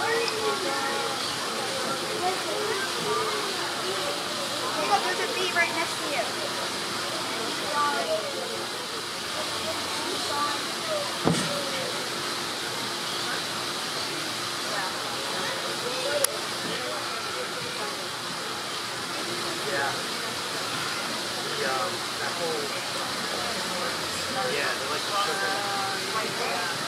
Look, there's a bee right next to you. Yeah. That whole, yeah, they're like sugar.